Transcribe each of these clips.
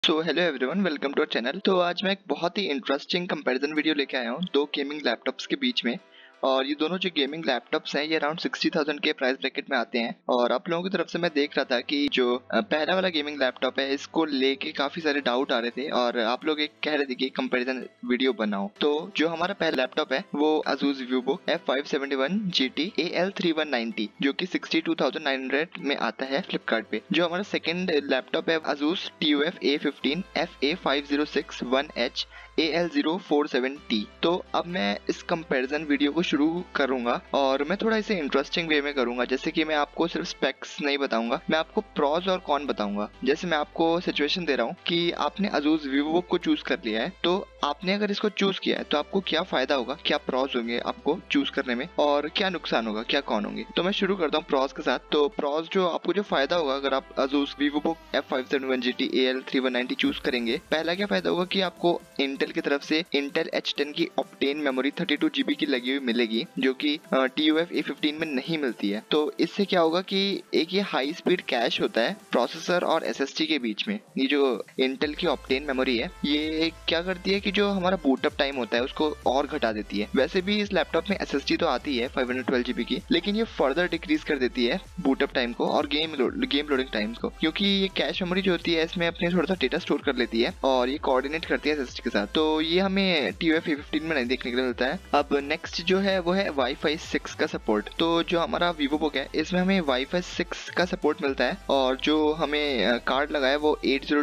So hello everyone, welcome to our channel. तो आज मैं एक बहुत ही इंटरेस्टिंग कंपैरिजन वीडियो लेके आया हूँ दो गेमिंग लैपटॉप्स के बीच में। और ये दोनों जो गेमिंग लैपटॉप्स हैं ये अराउंड 60,000 के प्राइस ब्रैकेट में आते हैं। और आप लोगों की तरफ से मैं देख रहा था कि जो पहला वाला गेमिंग लैपटॉप है इसको लेके काफी सारे डाउट आ रहे थे और आप लोग एक कह रहे थे कि कंपैरिजन वीडियो बनाओ। तो जो हमारा पहला लैपटॉप है वो Asus VivoBook F571 GT AL3190 जो कि 62,900 में आता है फ्लिपकार्ट पे। जो हमारा सेकंड लैपटॉप है Asus TUF A15 FA506 1H AL047T। तो अब मैं इस कंपैरिजन वीडियो को शुरू करूंगा और मैं थोड़ा इसे इंटरेस्टिंग वे में करूंगा। जैसे कि मैं आपको सिर्फ स्पेक्स नहीं बताऊंगा, मैं आपको प्रॉज और कॉन बताऊंगा। जैसे मैं आपको सिचुएशन दे रहा हूँ कि आपने Asus VivoBook को चूज कर लिया है, तो आपने अगर इसको चूज किया है तो आपको क्या फायदा होगा, क्या प्रॉज होंगे आपको चूज करने में और क्या नुकसान होगा, क्या कॉन होंगे। तो मैं शुरू करता हूँ प्रॉज के साथ। तो प्रॉज जो आपको जो फायदा होगा अगर आप Asus VivoBook F571 GT AL3190 choose करेंगे, पहला क्या फायदा होगा कि आपको इंटेल की तरफ से इंटेल H10 की ऑक्टेन मेमोरी 32 GB की लगी हुई मिलेगी जो कि TUF A15 में नहीं मिलती है। तो इससे क्या होगा कि एक ये हाई स्पीड कैश होता है प्रोसेसर और SSD के बीच में। ये जो इंटेल की ऑक्टेन मेमोरी है ये क्या करती है कि जो हमारा बूटअप टाइम होता है उसको और घटा देती है। वैसे भी इस लैपटॉप में SSD तो आती है 512 GB की, लेकिन ये फर्दर डिक्रीज कर देती है बूटअप टाइम को और गेम लोडिंग टाइम को, क्योंकि ये कैश मेमोरी जो होती है इसमें अपने थोड़ा सा डेटा स्टोर कर लेती है और ये कोऑर्डिनेट करती है SSD के साथ। तो ये हमें TUF A15 में नहीं देखने के लिए मिलता है। अब नेक्स्ट जो है वो है Wi-Fi 6 का सपोर्ट। तो जो हमारा VivoBook है इसमें हमें Wi-Fi 6 का सपोर्ट मिलता है और जो हमें कार्ड लगा है वो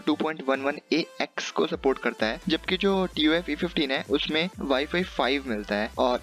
802.11ax को सपोर्ट करता है, जबकि जो TUF A15 है उसमें Wi-Fi 5 मिलता है और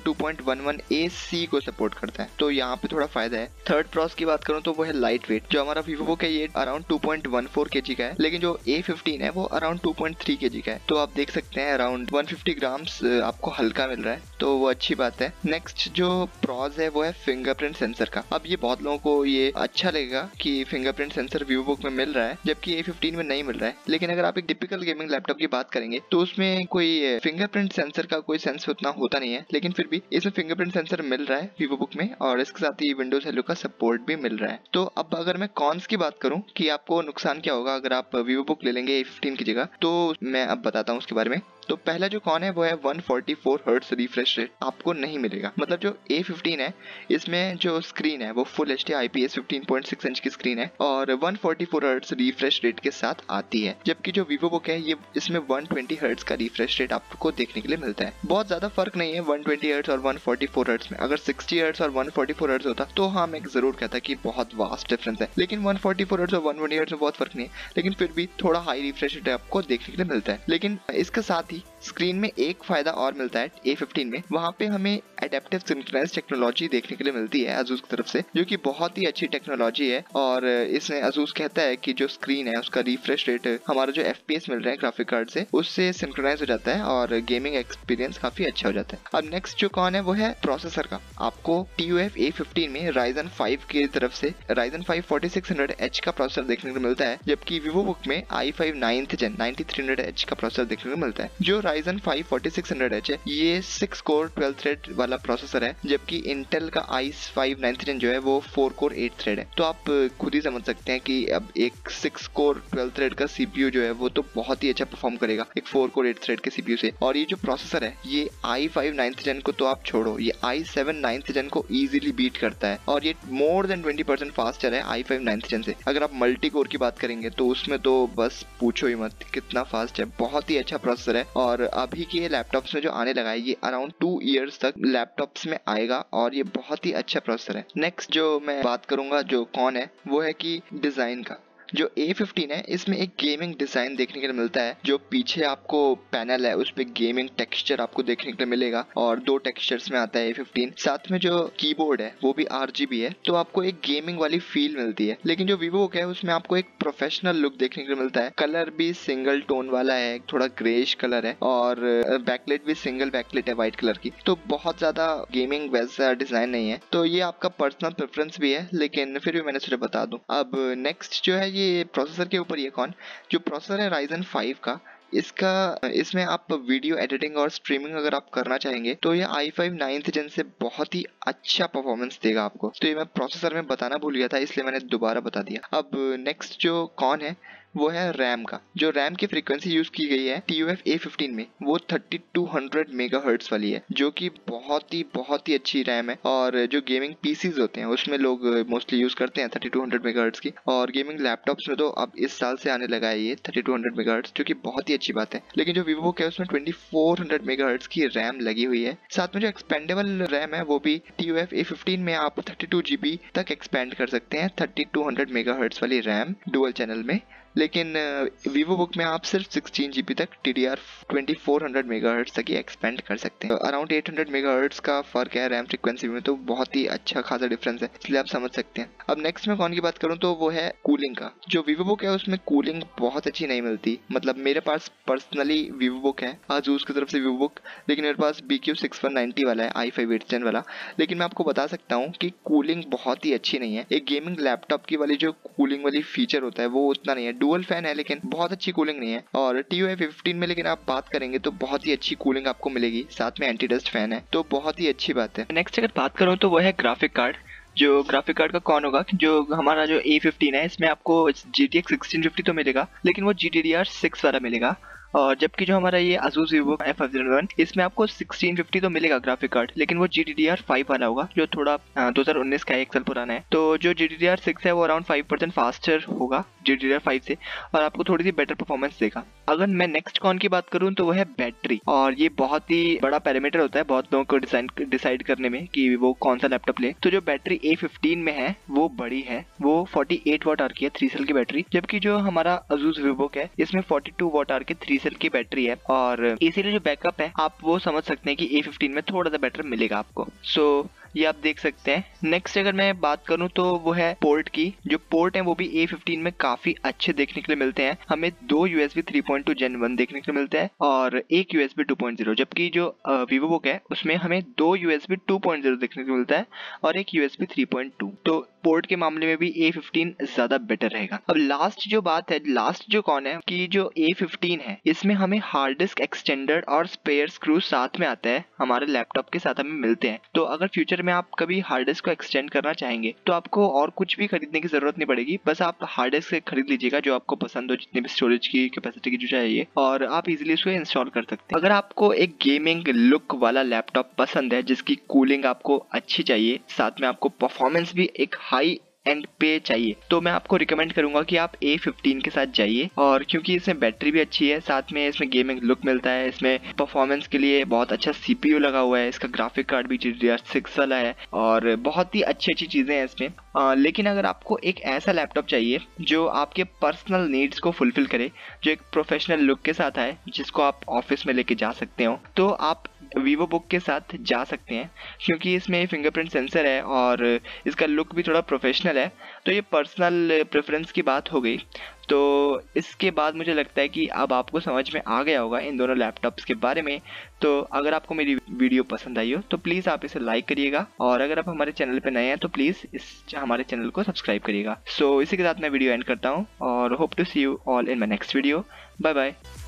802.11ac को सपोर्ट करता है। तो यहाँ पे थोड़ा फायदा है। थर्ड प्रॉस की बात करूँ तो वो है लाइट वेट। जो हमारा VivoBook है ये अराउंड 2.14 kg का है, लेकिन जो A15 है वो अराउंड 2.3 kg का है। तो आप देख सकते हैं अराउंड 150 ग्राम्स आपको हल्का मिल रहा है, तो वो अच्छी बात है। नेक्स्ट जो प्रॉस है वो है फिंगरप्रिंट सेंसर का। अब ये बहुत लोगों को ये अच्छा लगेगा कि फिंगरप्रिंट सेंसर VivoBook में मिल रहा है जबकि A15 में नहीं मिल रहा है, लेकिन अगर आप एक टिपिकल गेमिंग लैपटॉप की बात करेंगे तो उसमें कोई फिंगरप्रिंट सेंसर का कोई सेंस उतना होता नहीं है, लेकिन फिर भी इसमें फिंगरप्रिंट सेंसर मिल रहा है VivoBook में और इसके साथ ही विंडोज हेलो का सपोर्ट भी मिल रहा है। तो अब अगर मैं कॉन्स की बात करूं कि आपको नुकसान क्या होगा अगर आप VivoBook ले लेंगे A15 की जगह, तो मैं अब बताता हूं उसके बारे में। तो पहला जो कॉन है वो है 144 हर्ट्ज रिफ्रेश रेट आपको नहीं मिलेगा। मतलब जो A15 है इसमें जो स्क्रीन है वो फुल HD IPS 15.6 इंच की स्क्रीन है और 144 हर्ट्ज रिफ्रेश रेट के साथ आती है, जबकि जो VivoBook है ये इसमें 120 हर्ट्ज का रिफ्रेश रेट आपको देखने के लिए मिलता है। बहुत ज्यादा फर्क नहीं है 120 हर्ट्ज और 144 हर्ट्ज में। अगर 60 हर्ट्ज और 144 हर्ट्ज होता तो हाँ मैं जरूर कहता कि बहुत वास्ट डिफरेंस है, लेकिन 144 हर्ट्ज और 120 हर्ट्ज में बहुत फर्क नहीं है, लेकिन फिर भी थोड़ा हाई रिफ्रेश रेट आपको देखने के लिए मिलता है। लेकिन इसके साथ ही स्क्रीन में एक फायदा और मिलता है A15 में, वहां पे हमें एडेप्टिव सिंक्रोनाइज टेक्नोलॉजी देखने के लिए मिलती है Asus की तरफ से, जो कि बहुत ही अच्छी टेक्नोलॉजी है। और इसमें Asus कहता है कि जो स्क्रीन है उसका रिफ्रेश रेट हमारा जो FPS मिल रहा है ग्राफिक कार्ड से उससे सिंक्रोनाइज हो जाता है और गेमिंग एक्सपीरियंस काफी अच्छा हो जाता है। अब नेक्स्ट जो कौन है वो है प्रोसेसर का। आपको TUF A15 में Ryzen 5 की तरफ से Ryzen 5 4600H का प्रोसेसर देखने को मिलता है, जबकि VivoBook में i5 9th Gen 9300H का प्रोसेसर देखने को मिलता है। जो Ryzen 5 4600H है ये 6 कोर 12 थ्रेड वाला प्रोसेसर है, जबकि इंटेल का i5 9th Gen जो है वो 4 कोर 8 थ्रेड है। तो आप खुद ही समझ सकते हैं कि अब एक 6 कोर 12 थ्रेड का CPU जो है वो तो बहुत ही अच्छा परफॉर्म करेगा एक 4 कोर 8 थ्रेड के CPU से। और ये जो प्रोसेसर है ये i5 9th Gen को तो आप छोड़ो, ये i7 9th Gen को इजीली बीट करता है और ये मोर देन 20% फास्टर है i5 9th Gen से। अगर आप मल्टी कोर की बात करेंगे तो उसमें तो बस पूछो ही मत कितना फास्ट है। बहुत ही अच्छा प्रोसेसर है और अभी के लैपटॉप्स में जो आने लगा है ये अराउंड 2 इयर्स तक लैपटॉप्स में आएगा और ये बहुत ही अच्छा प्रोसेसर है। नेक्स्ट जो मैं बात करूंगा जो कौन है वो है कि डिजाइन का। जो A15 है इसमें एक गेमिंग डिजाइन देखने के लिए मिलता है। जो पीछे आपको पैनल है उस पे गेमिंग टेक्सचर आपको देखने के लिए मिलेगा और 2 टेक्सचर्स में आता है A15। साथ में जो कीबोर्ड है वो भी RGB है, तो आपको एक गेमिंग वाली फील मिलती है। लेकिन जो VivoBook है उसमें आपको एक प्रोफेशनल लुक देखने के लिए मिलता है। कलर भी सिंगल टोन वाला है, थोड़ा ग्रेइश कलर है और बैकलाइट भी सिंगल बैकलाइट है व्हाइट कलर की। तो बहुत ज्यादा गेमिंग वैसा डिजाइन नहीं है, तो ये आपका पर्सनल प्रेफरेंस भी है, लेकिन फिर भी मैंने सोचा बता दूं। अब नेक्स्ट जो है ये प्रोसेसर के ऊपर ये कौन जो प्रोसेसर है Ryzen 5 का, इसमें आप वीडियो एडिटिंग और स्ट्रीमिंग अगर आप करना चाहेंगे तो ये i5 9th Gen से बहुत ही अच्छा परफॉर्मेंस देगा आपको। तो ये मैं प्रोसेसर में बताना भूल गया था इसलिए मैंने दोबारा बता दिया। अब नेक्स्ट जो कौन है वो है रैम का। जो रैम की फ्रीक्वेंसी यूज की गई है TUF A15 में वो 3200 मेगाहर्ट्ज वाली है, जो कि बहुत ही अच्छी रैम है। और जो गेमिंग पीसीज होते हैं उसमें लोग मोस्टली यूज करते हैं 3200 मेगाहर्ट्ज की, और गेमिंग लैपटॉप्स में तो अब इस साल से आने लगा है ये 3200 मेगाहर्ट्ज, जो कि बहुत ही अच्छी बात है। लेकिन जो वीवोबुक है उसमें 2400 मेगाहर्ट्ज की रैम लगी हुई है। साथ में जो एक्सपेंडेबल रैम है वो भी TUF A15 में आप 32 GB तक एक्सपेंड कर सकते हैं 3200 मेगाहर्ट्ज वाली रैम डुअल चैनल में। लेकिन वीवोबुक में आप सिर्फ 16 GB तक DDR 2400 मेगाहर्ट्ज तक ही एक्सपेंड कर सकते हैं। अराउंड 800 मेगाहर्ट्ज का फर्क है रैम फ्रीक्वेंसी में, तो बहुत ही अच्छा खासा डिफरेंस है, इसलिए आप समझ सकते हैं। अब नेक्स्ट में कौन की बात करूं तो वो है कूलिंग का। जो वीवोबुक है उसमें कूलिंग बहुत अच्छी नहीं मिलती। मतलब मेरे पास पर्सनली वीवोबुक है आजूस की तरफ से वीवोबुक, लेकिन मेरे पास BQ6190 वाला है i5 8th Gen वाला। लेकिन मैं आपको बता सकता हूँ कि कूलिंग बहुत ही अच्छी नहीं है। एक गेमिंग लैपटॉप की वाली जो कूलिंग वाली फीचर होता है वो उतना नहीं है। डुअल फैन है लेकिन बहुत अच्छी कूलिंग नहीं है। और TUF A15 में लेकिन आप बात करेंगे तो बहुत ही अच्छी कूलिंग आपको मिलेगी, साथ में एंटी डस्ट फैन है, तो बहुत ही अच्छी बात है। नेक्स्ट अगर बात करूँ तो वो है ग्राफिक कार्ड। जो ग्राफिक कार्ड का कौन होगा, जो हमारा जो A15 है इसमें आपको GTX 1650 तो मिलेगा, लेकिन वो GDDR6 वाला मिलेगा। और जबकि जो हमारा ये Asus VivoBook F501 इसमें आपको 1650 तो मिलेगा ग्राफिक कार्ड, लेकिन वो GDDR5 वाला होगा, जो थोड़ा 2019 का 1 साल पुराना है। तो जो GDDR6 है वो अराउंड 5% फास्टर होगा GDDR5 से, और आपको थोड़ी सी बेटर परफॉर्मेंस देगा। अगर मैं नेक्स्ट कौन की बात करूं तो वो है बैटरी, और ये बहुत ही बड़ा पैरामीटर होता है बहुत लोगों को डिसाइड करने में कि वो कौन सा लैपटॉप ले। तो जो बैटरी A15 में है वो बड़ी है, वो 48 वाट आवर की है 3 सेल की बैटरी, जबकि जो हमारा Asus VivoBook है इसमें 42 वाट आवर की 3 सेल की बैटरी है। और इसीलिए जो बैकअप है आप वो समझ सकते हैं कि A15 में थोड़ा सा बेटर मिलेगा आपको। सो ये आप देख सकते हैं। नेक्स्ट अगर मैं बात करूं तो वो है पोर्ट की। जो पोर्ट है वो भी A15 में काफी अच्छे देखने के लिए मिलते हैं। हमें 2 USB 3.2 Gen 1 देखने के लिए मिलता है और एक USB 2.0, जबकि जो वीवोबुक है उसमें हमें 2 USB 2.0 देखने को मिलता है और एक USB 3.2। तो पोर्ट के मामले में भी A15 ज्यादा बेटर रहेगा। अब लास्ट जो बात है, लास्ट जो कौन है कि जो A15 है इसमें हमें हार्ड डिस्क एक्सटेंडर और स्पेयर स्क्रू साथ में आता है, हमारे लैपटॉप के साथ हमें मिलते हैं। तो अगर फ्यूचर में आप कभी हार्ड डिस्क को एक्सटेंड करना चाहेंगे तो आपको और कुछ भी खरीदने की जरूरत नहीं पड़ेगी, बस आप हार्ड डिस्क खरीद लीजिएगा जो आपको पसंद हो, जितनी भी स्टोरेज की कैपेसिटी की जो चाहिए, और आप इजीली उसको इंस्टॉल कर सकते हैं। अगर आपको एक गेमिंग लुक वाला लैपटॉप पसंद है जिसकी कूलिंग आपको अच्छी चाहिए, साथ में आपको परफॉर्मेंस भी एक हाई एंड पे चाहिए, तो मैं आपको रिकमेंड करूंगा कि आप A15 के साथ जाइए। और क्योंकि इसमें बैटरी भी अच्छी है, साथ में इसमें गेमिंग लुक मिलता है, इसमें परफॉर्मेंस के लिए बहुत अच्छा CPU लगा हुआ है, इसका ग्राफिक कार्ड भी GDDR6 वाला है, और बहुत ही अच्छी चीजें हैं इसमें। लेकिन अगर आपको एक ऐसा लैपटॉप चाहिए जो आपके पर्सनल नीड्स को फुलफिल करे, जो एक प्रोफेशनल लुक के साथ आए, जिसको आप ऑफिस में लेके जा सकते हो, तो आप वीवोबुक के साथ जा सकते हैं, क्योंकि इसमें फिंगरप्रिंट सेंसर है और इसका लुक भी थोड़ा प्रोफेशनल है। तो ये पर्सनल प्रेफरेंस की बात हो गई। तो इसके बाद मुझे लगता है कि अब आपको समझ में आ गया होगा इन दोनों लैपटॉप्स के बारे में। तो अगर आपको मेरी वीडियो पसंद आई हो तो प्लीज़ आप इसे लाइक करिएगा, और अगर आप हमारे चैनल पर नए हैं तो प्लीज़ हमारे चैनल को सब्सक्राइब करिएगा। सो इसी के साथ मैं वीडियो एंड करता हूँ और hope to see you all in my next video. Bye bye.